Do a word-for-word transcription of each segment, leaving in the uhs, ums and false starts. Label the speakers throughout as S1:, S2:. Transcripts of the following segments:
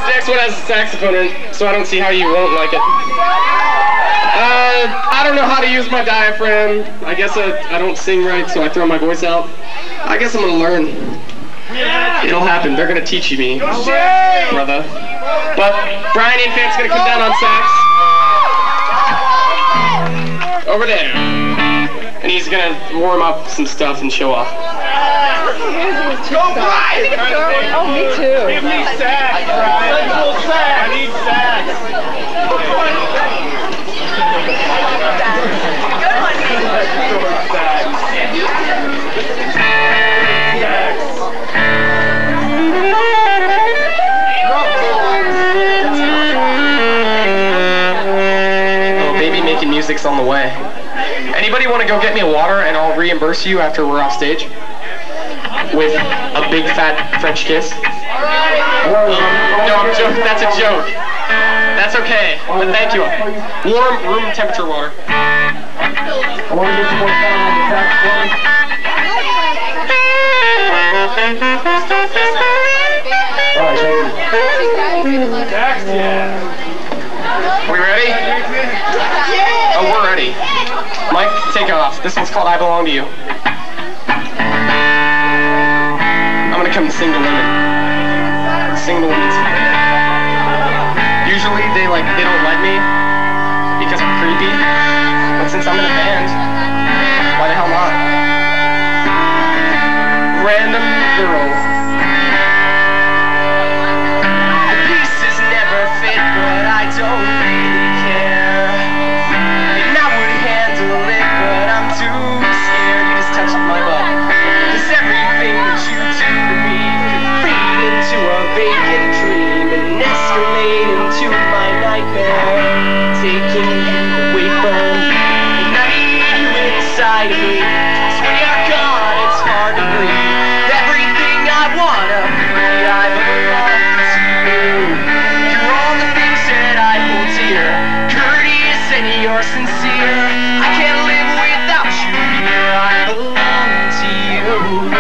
S1: this next one has a saxophone in it, so I don't see how you won't like it. Uh, I don't know how to use my diaphragm. I guess I, I don't sing right, so I throw my voice out. I guess I'm gonna learn. It'll happen. They're gonna teach me, brother. But Bryan Infante's gonna come down on sax. Over there. And he's gonna warm up some stuff and show off.
S2: Go, Bryan!
S3: Oh, me too.
S2: Give me sax, Bryan. I need sax.
S1: Oh, baby making music's on the way. Anybody want to go get me a water and I'll reimburse you after we're off stage? With a big fat French kiss? Um, no, I'm joking. That's a joke. That's okay. But thank you. Warm room temperature water.
S4: I want to get some more sound on the saxophone. Alright, thank you.
S2: Sax, yeah.
S1: We ready? Oh, we're ready. Mike, take off. This one's called I Belong to You. I'm gonna come and sing to women. Sing to women's favorite. Usually they like they don't let me because I'm creepy. But since I'm in a band, why the hell not? Random girl. The pieces never fit, but I don't really care. And I would handle it, but I'm too scared. You just touched my butt. Cause everything that you do to me could fade into a vacant dream and escalate into my nightmare, taking you away from and I need you inside of me. Cause when you're gone, it's hard to breathe. Everything I wanna be, I belong to you. You're all the things that I hold dear, courteous and you're sincere. I can't live without you here. I belong to you.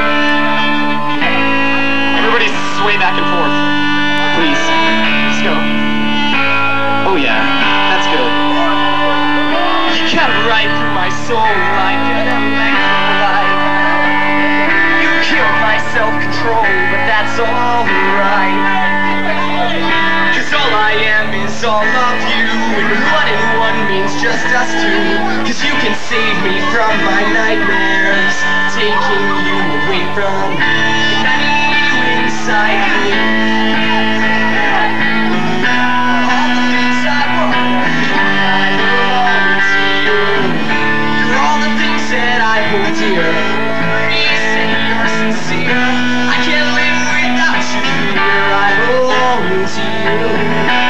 S1: Everybody sway back and forth, please. Let's go. Oh yeah, that's good. You cut right through my soul like an electrolyte. You killed my self-control, but that's alright. Cause all I am is all of you, and one and one means just us two. Cause you can save me from my nightmares, taking you away from and I need you inside me. All the things I want, I belong to you. You're all the things that I hold dear. You say you're sincere. I can't live without you here. I belong to you.